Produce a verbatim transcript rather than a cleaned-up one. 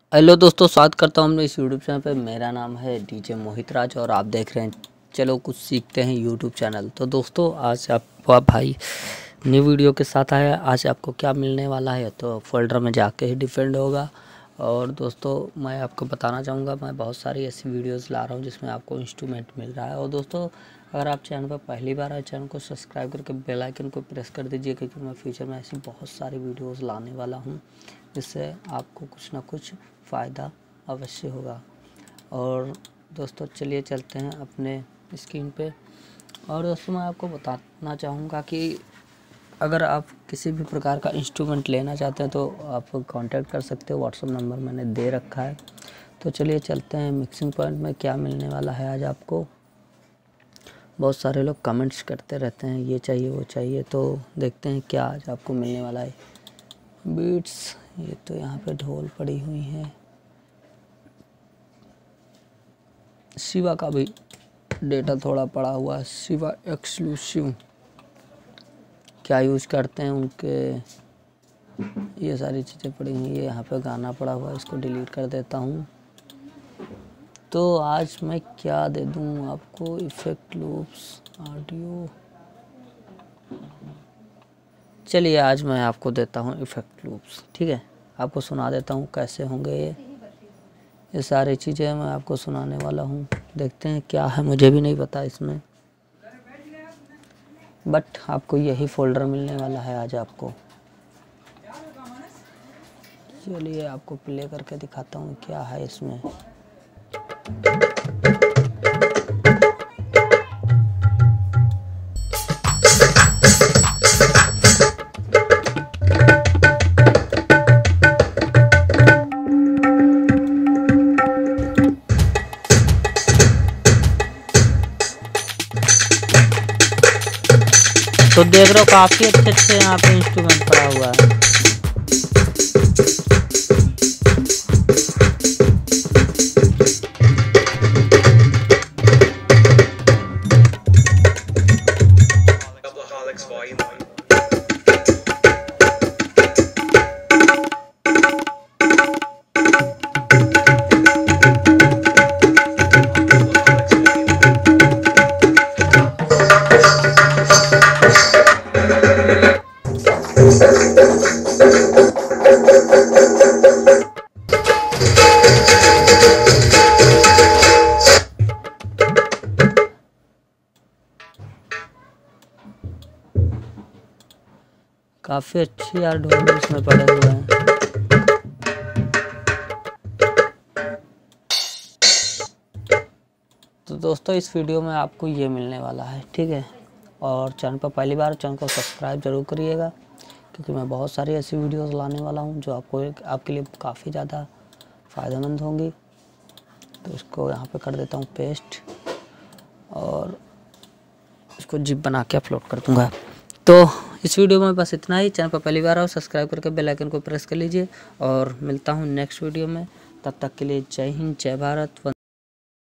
Hello दोस्तों, स्वागत करता हूँ अपने इस यूट्यूब चैनल पे। मेरा नाम है डीजे मोहित राज और आप देख रहे हैं चलो कुछ सीखते हैं यूट्यूब चैनल। तो दोस्तों आज आपका भाई न्यू वीडियो के साथ आया। आज आपको क्या मिलने वाला है तो फोल्डर में जाके ही डिपेंड होगा। और दोस्तों मैं आपको बताना चाहूँगा, मैं बहुत सारी ऐसी वीडियोस ला रहा हूँ जिसमें आपको इंस्ट्रूमेंट मिल रहा है। और दोस्तों अगर आप चैनल पर पहली बार आए, चैनल को सब्सक्राइब करके बेल आइकन को प्रेस कर दीजिए, क्योंकि मैं फ्यूचर में ऐसी बहुत सारी वीडियोस लाने वाला हूँ जिससे आपको कुछ ना कुछ फ़ायदा अवश्य होगा। और दोस्तों चलिए चलते हैं अपने स्क्रीन पे। और दोस्तों मैं आपको बताना चाहूँगा कि अगर आप किसी भी प्रकार का इंस्ट्रूमेंट लेना चाहते हैं तो आप कांटेक्ट कर सकते हो। व्हाट्सएप नंबर मैंने दे रखा है। तो चलिए चलते हैं मिक्सिंग पॉइंट में क्या मिलने वाला है आज आपको। बहुत सारे लोग कमेंट्स करते रहते हैं ये चाहिए वो चाहिए, तो देखते हैं क्या आज आपको मिलने वाला है। बीट्स, ये तो यहाँ पे ढोल पड़ी हुई है। शिवा का भी डेटा थोड़ा पड़ा हुआ है। शिवा एक्सक्लूसिव क्या यूज़ करते हैं उनके, ये सारी चीज़ें पड़ी हुई है। यहाँ पे गाना पड़ा हुआ है, इसको डिलीट कर देता हूँ। तो आज मैं क्या दे दूँ आपको, इफेक्ट लूप्स, ऑडियो। चलिए आज मैं आपको देता हूँ इफेक्ट लूप्स, ठीक है। आपको सुना देता हूँ कैसे होंगे ये ये सारी चीज़ें मैं आपको सुनाने वाला हूँ। देखते हैं क्या है, मुझे भी नहीं पता इसमें, बट आपको यही फोल्डर मिलने वाला है आज आपको। चलिए आपको प्ले करके दिखाता हूँ क्या है इसमें। तो देख रहे हो काफ़ी अच्छे अच्छे यहाँ पे इंस्ट्रूमेंट पड़ा हुआ है। काफ़ी अच्छी यार ढोल इसमें पड़े हुए हैं। तो दोस्तों इस वीडियो में आपको ये मिलने वाला है, ठीक है। और चैनल पर पहली बार, चैनल को सब्सक्राइब जरूर करिएगा, क्योंकि मैं बहुत सारी ऐसी वीडियोस लाने वाला हूँ जो आपको एक आपके लिए काफ़ी ज़्यादा फ़ायदेमंद होंगी। तो इसको यहाँ पे कर देता हूँ पेस्ट और इसको जिप बना के अपलोड कर दूँगा। तो इस वीडियो में बस इतना ही। चैनल पर पहली बार आओ, सब्सक्राइब करके बेल आइकन को प्रेस कर लीजिए और मिलता हूँ नेक्स्ट वीडियो में। तब तक के लिए जय हिंद, जय भारत।